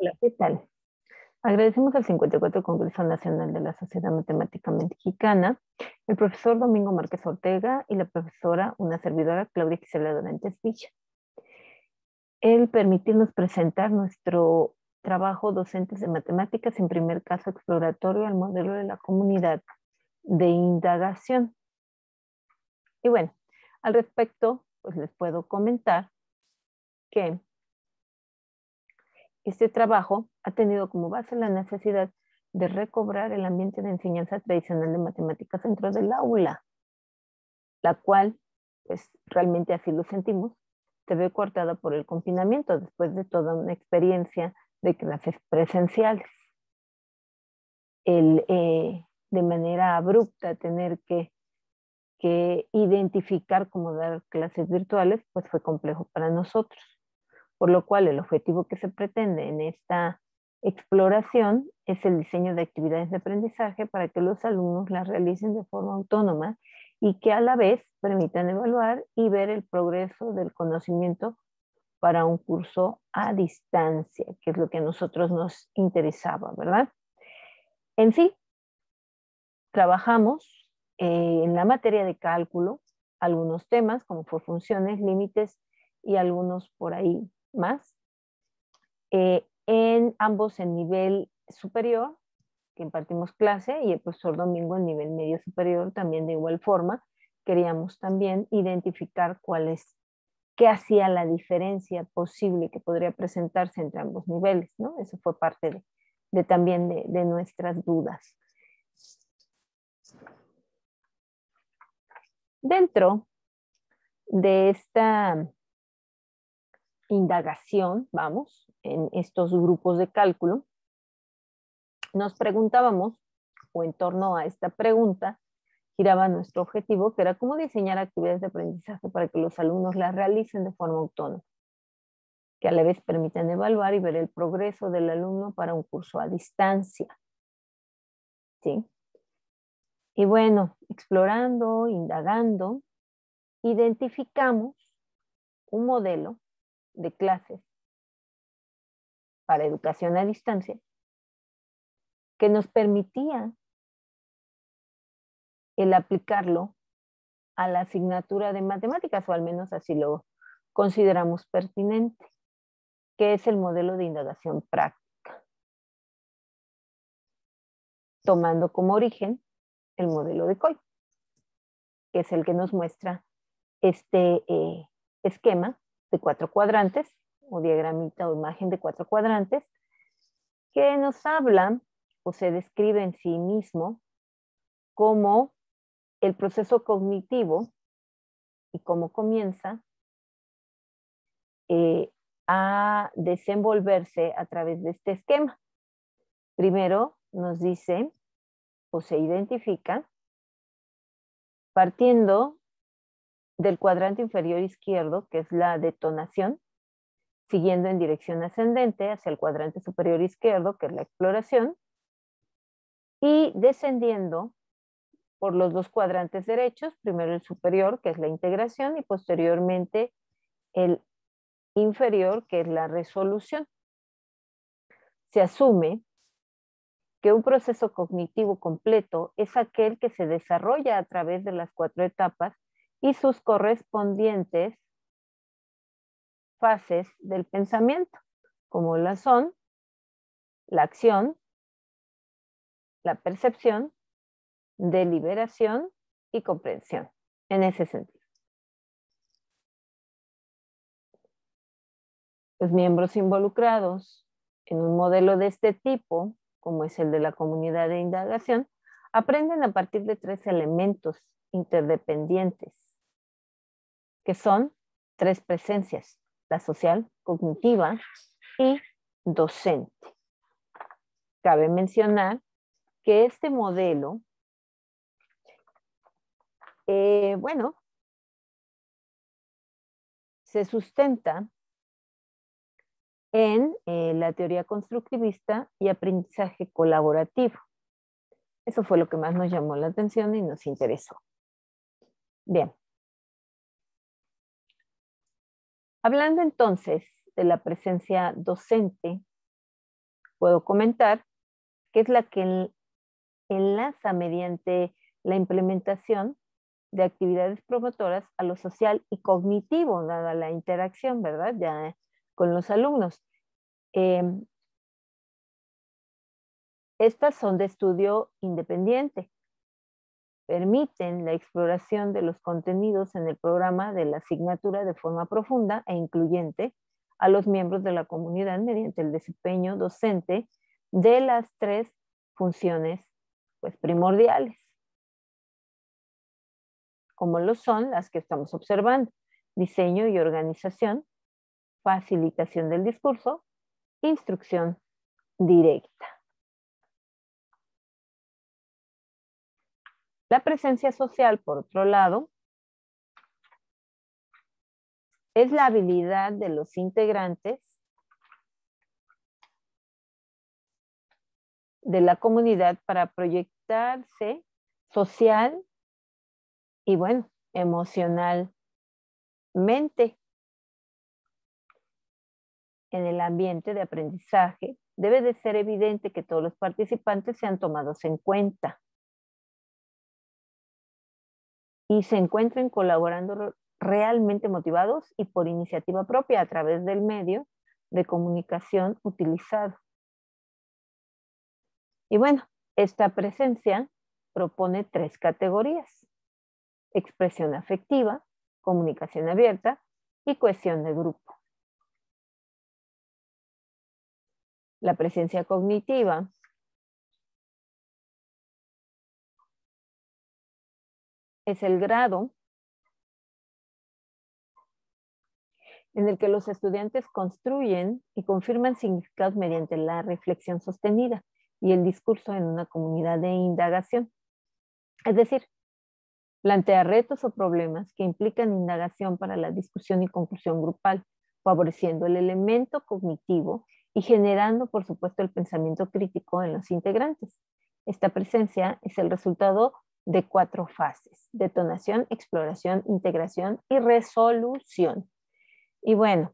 Hola, ¿qué tal? Agradecemos al 54 Congreso Nacional de la Sociedad Matemática Mexicana, el profesor Domingo Márquez Ortega y la profesora, una servidora, Claudia Gisela Dorantes Villa, el permitirnos presentar nuestro trabajo docentes de matemáticas en primer caso exploratorio al modelo de la comunidad de indagación. Y bueno, al respecto, pues les puedo comentar que este trabajo ha tenido como base la necesidad de recobrar el ambiente de enseñanza tradicional de matemáticas dentro del aula, la cual, pues realmente así lo sentimos, se ve cortada por el confinamiento después de toda una experiencia de clases presenciales. De manera abrupta tener que identificar cómo dar clases virtuales, pues fue complejo para nosotros. Por lo cual el objetivo que se pretende en esta exploración es el diseño de actividades de aprendizaje para que los alumnos las realicen de forma autónoma y que a la vez permitan evaluar y ver el progreso del conocimiento para un curso a distancia, que es lo que a nosotros nos interesaba, ¿verdad? En sí, trabajamos en la materia de cálculo, algunos temas como por funciones, límites y algunos por ahí más. En ambos en nivel superior, que impartimos clase, y el profesor Domingo en nivel medio superior también de igual forma. Queríamos también identificar qué hacía la diferencia posible que podría presentarse entre ambos niveles, ¿no? Eso fue parte también de nuestras dudas. Dentro de esta indagación, vamos, en estos grupos de cálculo, nos preguntábamos, o en torno a esta pregunta, giraba nuestro objetivo, que era cómo diseñar actividades de aprendizaje para que los alumnos las realicen de forma autónoma, que a la vez permitan evaluar y ver el progreso del alumno para un curso a distancia. ¿Sí? Y bueno, explorando, indagando, identificamos un modelo de clases para educación a distancia que nos permitía el aplicarlo a la asignatura de matemáticas, o al menos así lo consideramos pertinente, que es el modelo de indagación práctica, tomando como origen el modelo de Coy, que es el que nos muestra este esquema de 4 cuadrantes, o diagramita o imagen de 4 cuadrantes, que nos habla o se describe en sí mismo como el proceso cognitivo y cómo comienza a desenvolverse a través de este esquema. Primero nos dice o se identifica partiendo del cuadrante inferior izquierdo, que es la detonación, siguiendo en dirección ascendente hacia el cuadrante superior izquierdo, que es la exploración, y descendiendo por los 2 cuadrantes derechos, primero el superior, que es la integración, y posteriormente el inferior, que es la resolución. Se asume que un proceso cognitivo completo es aquel que se desarrolla a través de las 4 etapas y sus correspondientes fases del pensamiento, como la son la acción, la percepción, deliberación y comprensión, en ese sentido. Los miembros involucrados en un modelo de este tipo, como es el de la comunidad de indagación, aprenden a partir de 3 elementos interdependientes, que son 3 presencias: la social, cognitiva y docente. Cabe mencionar que este modelo, bueno, se sustenta en la teoría constructivista y aprendizaje colaborativo. Eso fue lo que más nos llamó la atención y nos interesó. Bien. Hablando entonces de la presencia docente, puedo comentar que es la que enlaza mediante la implementación de actividades promotoras a lo social y cognitivo, dada la interacción, ¿verdad? Ya con los alumnos. Estas son de estudio independiente. Permiten la exploración de los contenidos en el programa de la asignatura de forma profunda e incluyente a los miembros de la comunidad mediante el desempeño docente de las 3 funciones pues, primordiales, como lo son las que estamos observando: diseño y organización, facilitación del discurso, instrucción directa. La presencia social, por otro lado, es la habilidad de los integrantes de la comunidad para proyectarse social y, bueno, emocionalmente en el ambiente de aprendizaje. Debe de ser evidente que todos los participantes sean tomados en cuenta y se encuentren colaborando realmente motivados y por iniciativa propia a través del medio de comunicación utilizado. Y bueno, esta presencia propone 3 categorías: expresión afectiva, comunicación abierta y cohesión de grupo. La presencia cognitiva es el grado en el que los estudiantes construyen y confirman significados mediante la reflexión sostenida y el discurso en una comunidad de indagación. Es decir, plantea retos o problemas que implican indagación para la discusión y conclusión grupal, favoreciendo el elemento cognitivo y generando, por supuesto, el pensamiento crítico en los integrantes. Esta presencia es el resultado de 4 fases: detonación, exploración, integración y resolución. Y bueno,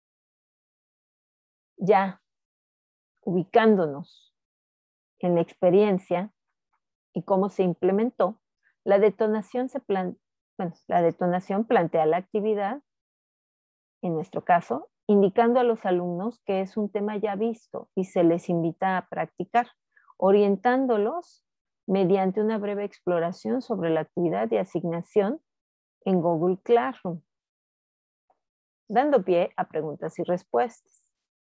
ya ubicándonos en la experiencia y cómo se implementó, la detonación, la detonación plantea la actividad, en nuestro caso, indicando a los alumnos que es un tema ya visto y se les invita a practicar, orientándolos mediante una breve exploración sobre la actividad de asignación en Google Classroom, dando pie a preguntas y respuestas.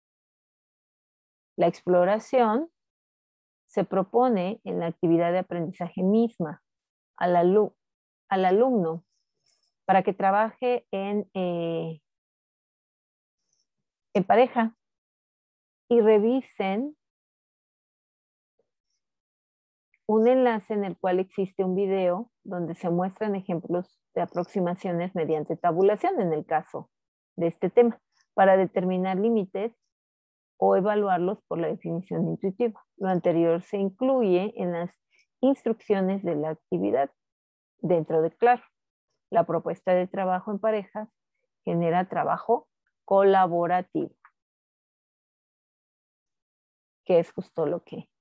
La exploración se propone en la actividad de aprendizaje misma al alumno para que trabaje en pareja y revisen un enlace en el cual existe un video donde se muestran ejemplos de aproximaciones mediante tabulación en el caso de este tema, para determinar límites o evaluarlos por la definición intuitiva. Lo anterior se incluye en las instrucciones de la actividad dentro de Claro. La propuesta de trabajo en parejas genera trabajo colaborativo, que es justo lo que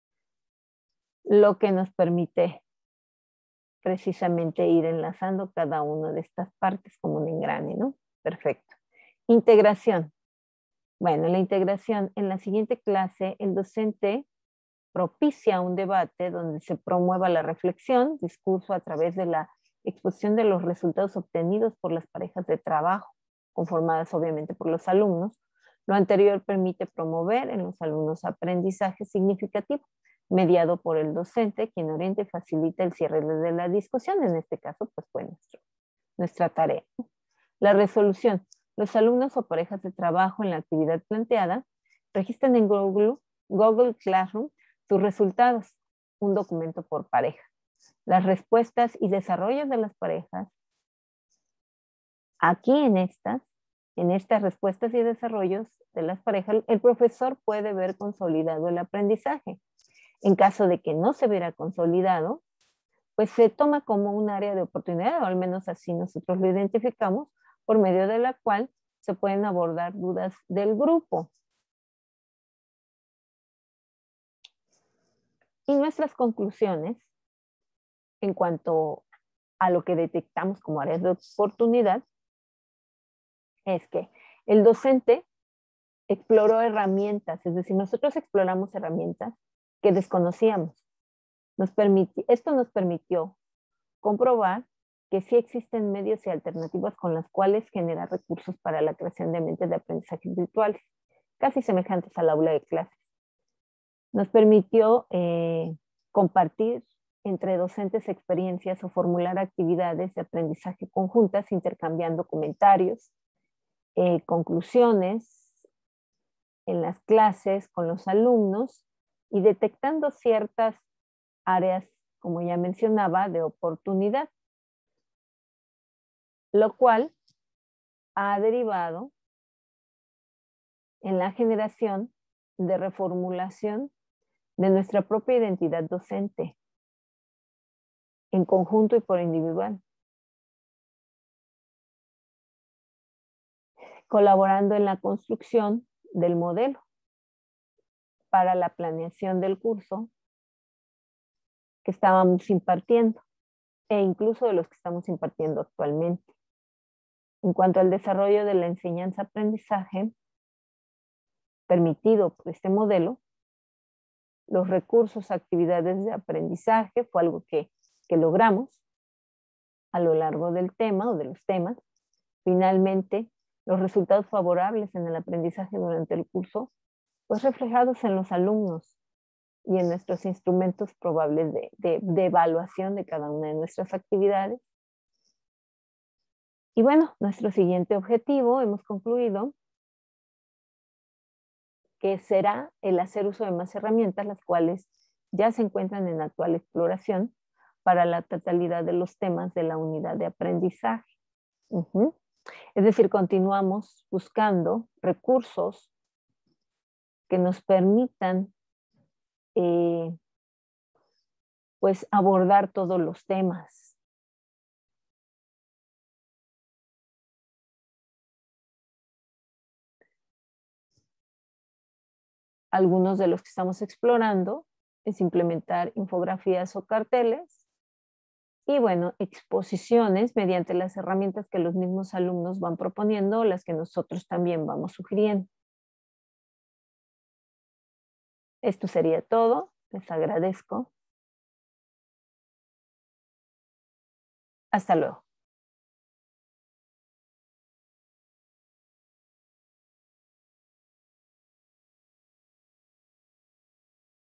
nos permite precisamente ir enlazando cada una de estas partes como un engrane, ¿no? Perfecto. Integración. Bueno, la integración, en la siguiente clase, el docente propicia un debate donde se promueva la reflexión, discurso a través de la exposición de los resultados obtenidos por las parejas de trabajo, conformadas obviamente por los alumnos. Lo anterior permite promover en los alumnos aprendizaje significativo, mediado por el docente, quien orienta y facilita el cierre de la discusión. En este caso, pues fue nuestra tarea. La resolución. Los alumnos o parejas de trabajo en la actividad planteada registran en Google Classroom sus resultados, un documento por pareja. Las respuestas y desarrollos de las parejas, aquí en estas respuestas y desarrollos de las parejas, el profesor puede ver consolidado el aprendizaje. En caso de que no se viera consolidado, pues se toma como un área de oportunidad, o al menos así nosotros lo identificamos, por medio de la cual se pueden abordar dudas del grupo. Y nuestras conclusiones en cuanto a lo que detectamos como áreas de oportunidad es que el docente exploró herramientas, es decir, nosotros exploramos herramientas que desconocíamos. Esto nos permitió comprobar que sí existen medios y alternativas con las cuales generar recursos para la creación de ambientes de aprendizaje virtuales, casi semejantes al aula de clases. Nos permitió compartir entre docentes experiencias o formular actividades de aprendizaje conjuntas, intercambiando comentarios, conclusiones en las clases con los alumnos y detectando ciertas áreas, como ya mencionaba, de oportunidad, lo cual ha derivado en la generación de reformulación de nuestra propia identidad docente, en conjunto y por individual, colaborando en la construcción del modelo para la planeación del curso que estábamos impartiendo e incluso de los que estamos impartiendo actualmente. En cuanto al desarrollo de la enseñanza-aprendizaje permitido por este modelo, los recursos, actividades de aprendizaje fue algo que logramos a lo largo del tema o de los temas. Finalmente, los resultados favorables en el aprendizaje durante el curso, pues reflejados en los alumnos y en nuestros instrumentos probables de evaluación de cada una de nuestras actividades. Y bueno, nuestro siguiente objetivo, hemos concluido, que será el hacer uso de más herramientas, las cuales ya se encuentran en actual exploración para la totalidad de los temas de la unidad de aprendizaje. Es decir, continuamos buscando recursos que nos permitan pues abordar todos los temas. Algunos de los que estamos explorando es implementar infografías o carteles y bueno, exposiciones mediante las herramientas que los mismos alumnos van proponiendo o las que nosotros también vamos sugiriendo. Esto sería todo. Les agradezco. Hasta luego.